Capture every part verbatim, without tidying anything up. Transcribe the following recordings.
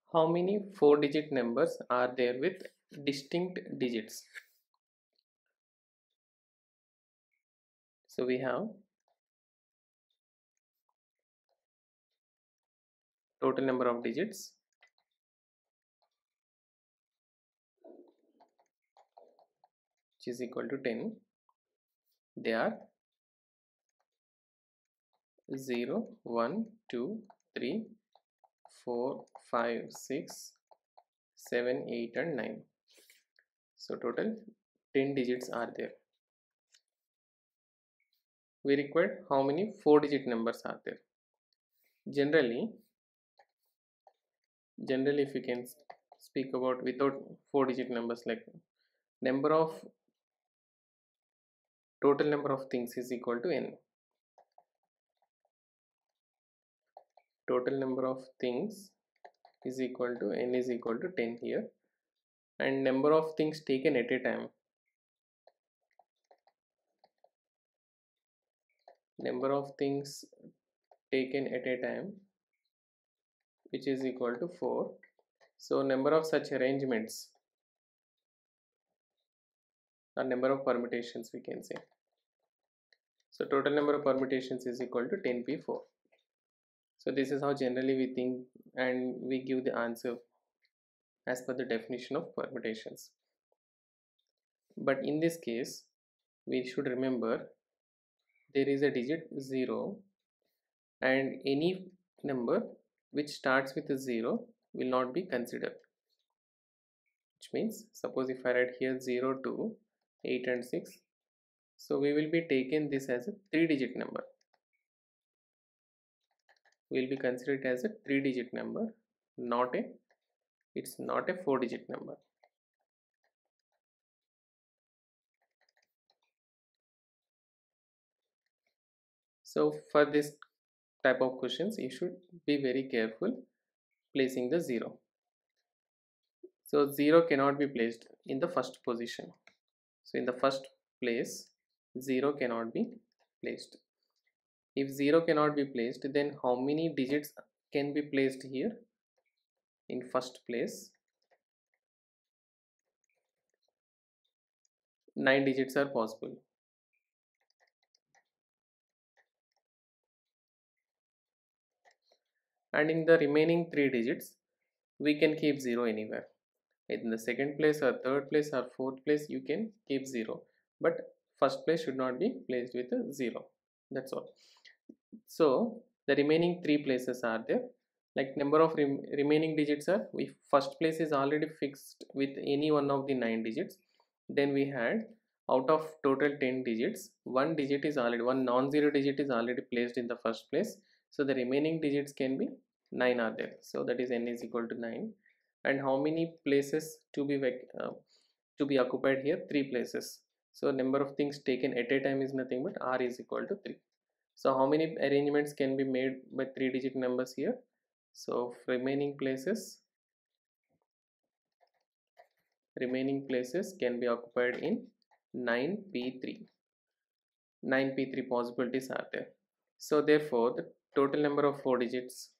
How many four digit numbers are there with distinct digits? So we have total number of digits which is equal to ten. They are zero, one, two, three, four, five, six, seven, eight and nine. So total ten digits are there. We require how many four digit numbers are there? Generally, generally if we can speak about without four digit numbers, like number of total number of things is equal to n. Total number of things is equal to n is equal to ten here, and number of things taken at a time, number of things taken at a time which is equal to four. So number of such arrangements or number of permutations we can say. So total number of permutations is equal to ten p four. So this is how generally we think, and we give the answer as per the definition of permutations. But in this case, we should remember there is a digit zero, and any number which starts with a zero will not be considered. Which means, suppose if I write here zero, two, eight and six, so we will be taking this as a three digit number. We will be considered as a three digit number, not a, it's not a four digit number. So for this type of questions, you should be very careful placing the zero. So zero cannot be placed in the first position. So in the first place, zero cannot be placed. If zero cannot be placed, then how many digits can be placed here? In first place, nine digits are possible. And in the remaining three digits, we can keep zero anywhere. In the second place or third place or fourth place, you can keep zero. But first place should not be placed with a zero. That's all. So the remaining three places are there. Like number of rem remaining digits are, if first place is already fixed with any one of the nine digits, then we had out of total ten digits, one digit is already, one non-zero digit is already placed in the first place. So the remaining digits can be nine are there. So that is n is equal to nine. And how many places to be uh, to be occupied here? Three places. So number of things taken at a time is nothing but r is equal to three. So how many arrangements can be made by three digit numbers here? So remaining places, remaining places can be occupied in nine p three. nine p three possibilities are there. So therefore the total number of four digits,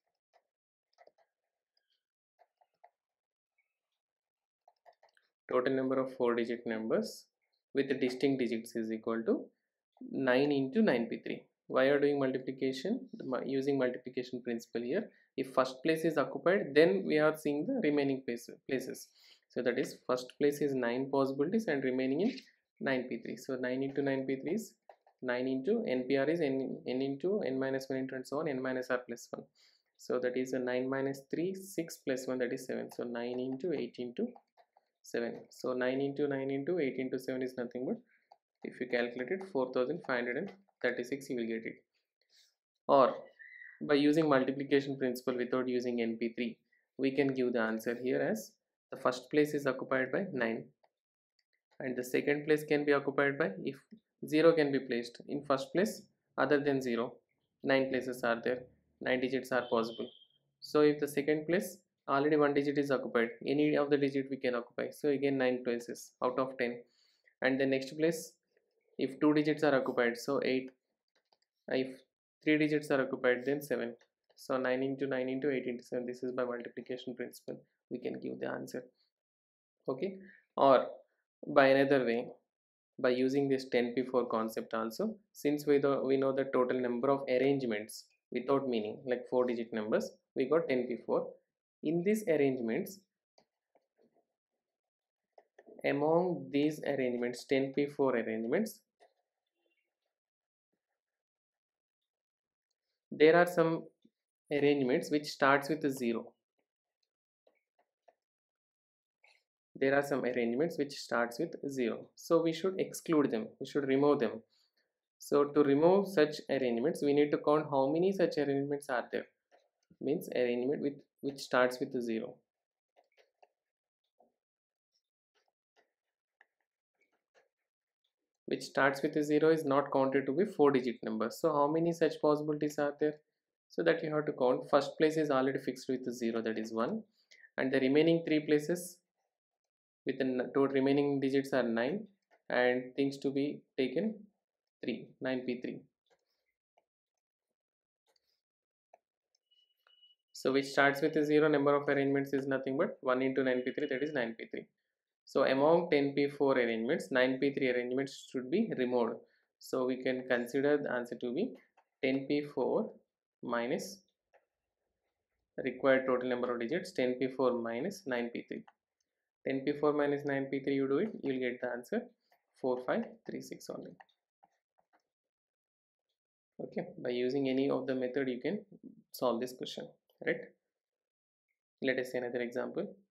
total number of four digit numbers with the distinct digits is equal to nine into nine p three. Why are doing multiplication? Using multiplication principle here. If first place is occupied, then we are seeing the remaining places. So that is first place is nine possibilities and remaining in nine p three. So nine into nine p three is nine into N P R is n, n into n minus one into and so on, n minus r plus one. So that is a nine minus three, six plus one, that is seven. So nine into eight into seven. So nine into nine into eight into seven is nothing but, if you calculate it, four thousand five hundred thirty-six, you will get it. Or by using multiplication principle without using N P three, we can give the answer here as the first place is occupied by nine and the second place can be occupied by, if zero can be placed in first place other than zero, nine places are there, nine digits are possible. So if the second place already one digit is occupied, any of the digit we can occupy, so again nine places out of ten. And the next place, if two digits are occupied, so eight. If three digits are occupied, then seven. So nine into nine into eight into seven, this is by multiplication principle we can give the answer. Okay, or by another way, by using this ten P four concept also, since we know, we know the total number of arrangements without meaning, like four digit numbers, we got ten P four. In these arrangements, among these arrangements, ten P four arrangements, there are some arrangements which starts with a zero. There are some arrangements which starts with zero, so we should exclude them, we should remove them. So to remove such arrangements, we need to count how many such arrangements are there. Means arrangement with which starts with a zero. Which starts with a zero is not counted to be four digit number. So how many such possibilities are there? So that you have to count. First place is already fixed with a zero, that is one, and the remaining three places with the two remaining digits are nine, and things to be taken three, nine P three. So which starts with a zero, number of arrangements is nothing but one into nine P three, that is nine P three. So among ten P four arrangements, nine P three arrangements should be removed. So we can consider the answer to be ten P four minus required total number of digits, ten P four minus nine P three. ten P four minus nine P three, you do it, you will get the answer four five three six only. Okay, by using any of the method you can solve this question, right? Let us see another example.